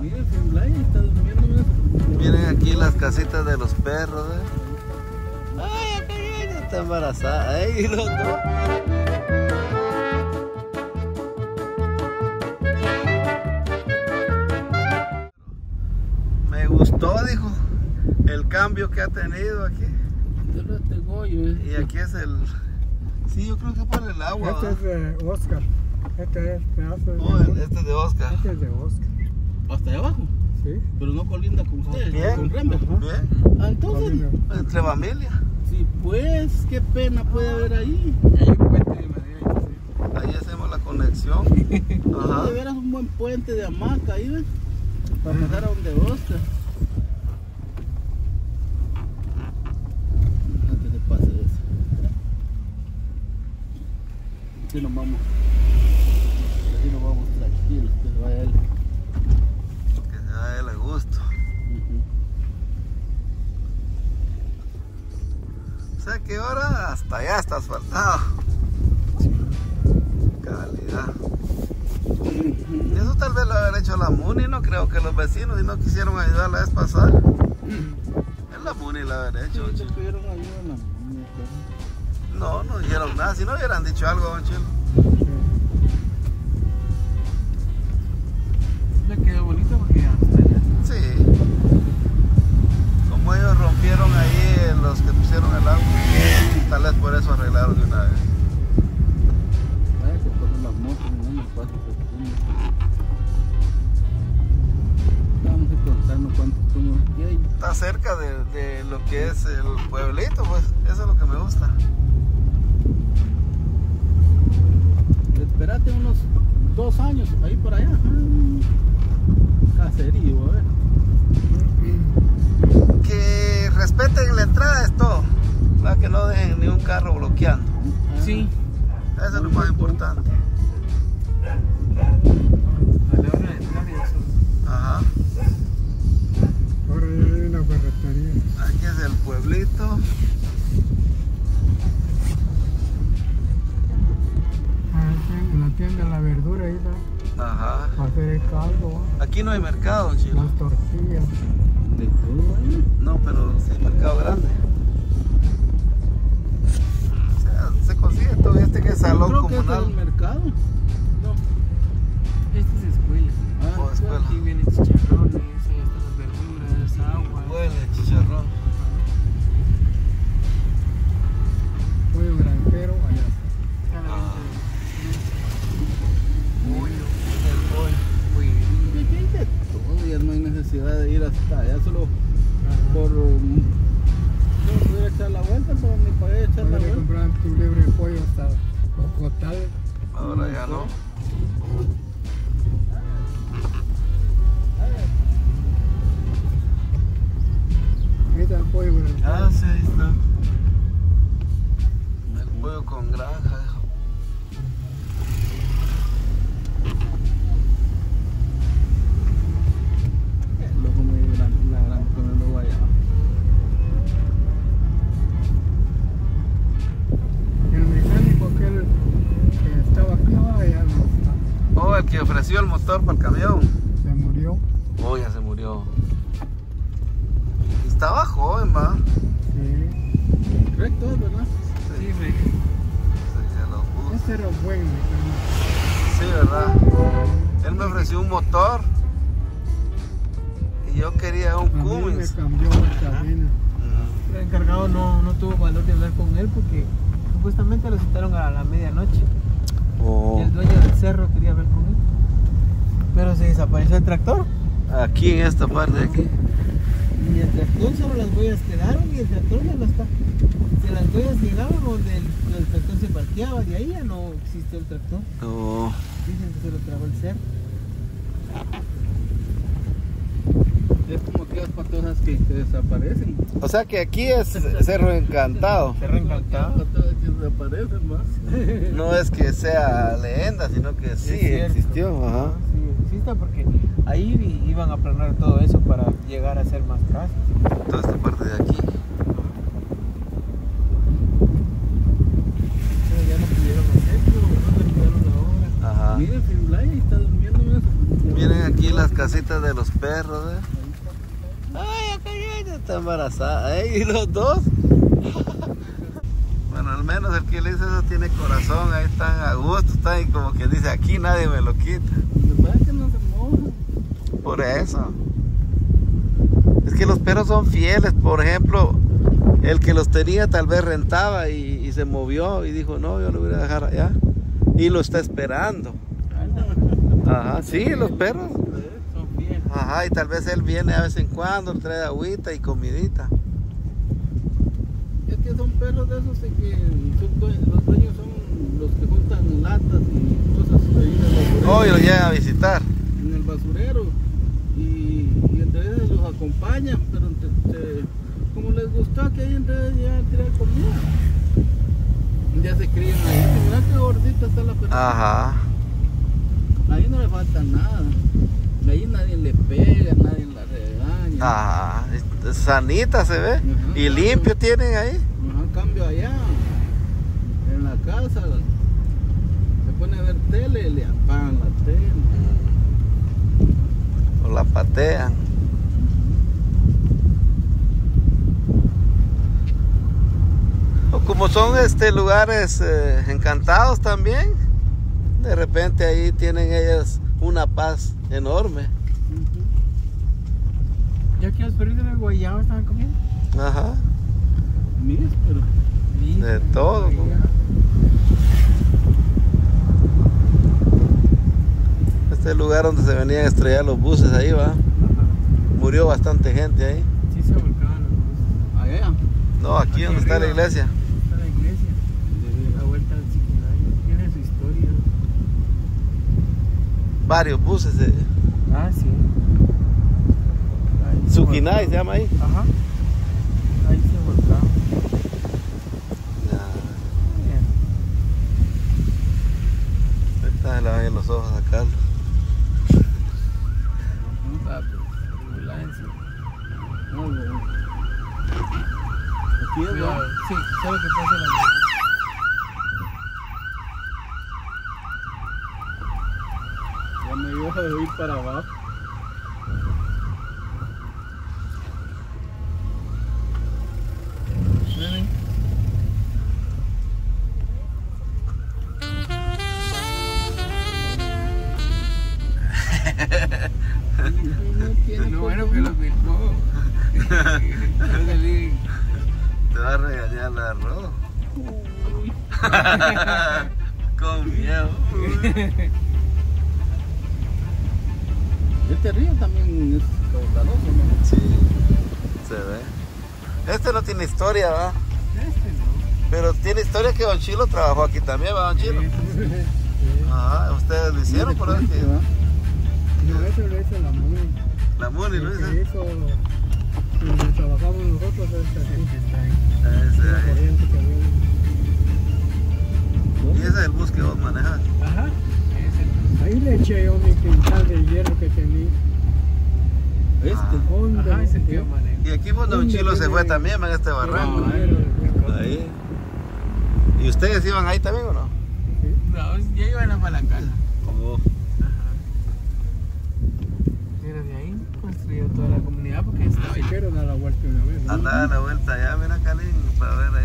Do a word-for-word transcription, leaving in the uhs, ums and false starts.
Miren, Finlay está durmiendo. Miren aquí las casitas de los perros, ¿eh? Ay, acá viene, está embarazada. Ay, los dos. Me gustó, dijo, el cambio que ha tenido aquí. Este Goyo, ¿eh? Y aquí es el... Sí, yo creo que por el agua. Este es de Oscar. Este es pedazo de... Oh, este es de Oscar. Este es de Oscar. Hasta allá abajo. Sí. Pero no colinda con ustedes, Bien. con Rembert. Bien. Ah, entonces, Entre familia. sí, pues, qué pena puede haber ahí. Hay un puente de madera. Ahí hacemos la conexión. No, Ajá. de veras un buen puente de hamaca ahí, ¿ves? Para pasar a donde Oscar. Antes de pase eso. Así nos vamos. Así nos vamos tranquilos, que se vaya él. Que se vaya él a gusto. Uh-huh. O sea que ahora hasta allá está asfaltado. Calidad. Y eso tal vez lo haber hecho la Muni, no creo que los vecinos, si no quisieron ayudar la vez pasada. Es la Muni la haber hecho. Sí, Chilo. te pidieron ayuda en la mano, No, no dijeron nada, si no hubieran dicho algo, don Chilo. Le quedó bonito porque ya está allá. Sí. Como ellos rompieron ahí los que pusieron el agua, tal vez por eso arreglaron de una vez. Vaya que pasan las motos, no me pasa. Vamos a contarnos cuántos somos aquí hay. Está cerca de, de lo que es el pueblito, pues eso es lo que me gusta. Espérate unos dos años ahí por allá. Caserío, a ver. Que respeten la entrada es todo, para que no dejen ni un carro bloqueando. Sí. Eso es lo más importante. A la hora de entrar y eso. Ajá. Ahora ya hay una ferretería. Aquí es el pueblito. Ah, en la tienda de la verdura ahí está. Ajá. Para hacer el caldo, Aquí no hay mercado, Chilo. las tortillas. De todo ahí. No, pero sí hay mercado grande. O sea, se consigue todo este que es Yo salón creo que comunal. este es el mercado. No, esta es escuela. Ah, O escuela. Aquí vienen chicharrones, ahí están las verduras, agua. Huele chicharrón. Pollo granjero allá. Está la Ah. venta Pollo, el pollo. de aquí hay de todo, ya no hay necesidad de ir hasta allá, solo Ajá. por... um, no pudiera echar la vuelta, pero ni para echar la Puedes vuelta. comprar tu libre de pollo hasta Cocotal. Ahora ya no. Ahí está el pollo granjero. Ah, sí, ahí está. El pollo con granja, hijo. Luego me gran, la gran que me lo vaya. El mecánico aquel que estaba acá ya no está. Oh, el que ofreció el motor para el camión. Se murió. Oh, ya se murió. Estaba joven, va. Sí. Recto, ¿verdad? Sí, sí. Sí, ya lo puso. Ese era buen mecánico. Sí, ¿verdad? Él me ofreció un motor y yo quería un A mí me Cummins. cambió la cabina. Mm. El encargado no, no tuvo valor de hablar con él porque supuestamente lo citaron a la medianoche. Oh. Y el dueño del cerro quería hablar con él. Pero se desapareció el tractor. Aquí en esta parte de aquí. Y el tractor solo las huellas quedaron y el tractor ya no está. Si las huellas llegaban donde el, el tractor se parqueaba, de ahí ya no existió el tractor. Oh. Dicen que se lo tragó el cerro. Es como aquellas patosas que, que desaparecen. O sea que aquí es Cerro Encantado. Cerro Encantado. Aquellas patosas que desaparecen más. No es que sea leyenda, sino que sí Es cierto. existió. Ajá. Sí, existe porque ahí i- iban a planear todo eso para llegar a hacer más casas. Toda esta parte de aquí. Pero ya no pudieron hacer, pero no terminaron la obra. Ajá. Miren, Finlay está durmiendo. Mira. Miren aquí las casitas de los perros, ¿eh? Ay, acá ya está embarazada, ¿eh? ¿Y los dos? Bueno, al menos el que le dice eso tiene corazón, ahí están a gusto, están y como que dice, aquí nadie me lo quita. Lo que pasa es que no se moja. Por eso. Es que los perros son fieles, por ejemplo, el que los tenía tal vez rentaba y, y se movió y dijo, no, yo lo voy a dejar allá. Y lo está esperando. Ajá, sí, los perros. Son fieles. Ajá, y tal vez él viene a vez en cuando, le trae agüita y comidita. Es que son perros de esos de que son due- los dueños son los que juntan latas y cosas ahí en el basurero. Hoy lo llegan a visitar. En el basurero. Y, y entre ellos los acompañan, pero entre- entre- como les gustó que ahí entre ellos llegan a tirar comida. Ya se crían ahí. Mira qué gordita está la perrita. Ajá. Ahí no le falta nada. Ahí nadie le pega, nadie la regaña. Ajá. Sanita se ve. Ajá. Y limpio tienen ahí. Ajá, cambio allá, en la casa, se pone a ver tele y le apagan la tele. O la patean. O como son este lugares eh, encantados también, de repente ahí tienen ellas una paz enorme. Ya que los perritos de guayaba estaban comiendo. Ajá. Mis, pero De todo. ¿No? Este es el lugar donde se venían a estrellar los buses ahí, va. Murió bastante gente ahí. Sí se volcaban los buses. allá, No, aquí donde está la iglesia. Está la iglesia. La vuelta al Chiquinayo. Tiene su historia. Varios buses. De... Ah, sí. Ahí se Suquinay se volcaban. llama ahí. Ajá. Ahí se volcaban. Ya. Bien. Ahorita se le van a ir los ojos a Carlos. ah, pues, ambulancia. No, no. Aquí es, Cuidado. ¿no? Sí, solo que pasa la Ya me iba a ir para abajo. No tiene Lo bueno color. que lo filmó. Te va a regañar la arroz. Con miedo. Este río también es caudaloso, ¿no? Sí, se ve. Este no tiene historia, ¿va? Este no. Pero tiene historia que Don Chilo trabajó aquí también, ¿va, Don Chilo? Ajá, ustedes lo hicieron por ahí. Puente, ¿va? No, eso lo hizo la MUNI. La Muni lo El hizo. que hizo donde trabajamos nosotros es así. Está ahí. Ese La ahí. corriente que había. Y ese es el bus que vos manejas. Ajá. Es el. Ahí le eché yo mi quintal de hierro que tenía. Este. ¿Dónde? Ajá, ese tío maneja. Y aquí pues Don ¿Dónde Chilo se tiene- fue también, en este barranco. Ah, hierro, Ahí. ¿Y ustedes iban ahí también o no? No, ya iban a para la casa. Oh. Ajá. Pero de ahí construyó toda la comunidad porque estaba Si ahí. quiero dar la vuelta una vez. ¿no? Andaba a la vuelta allá, mira Calín, para ver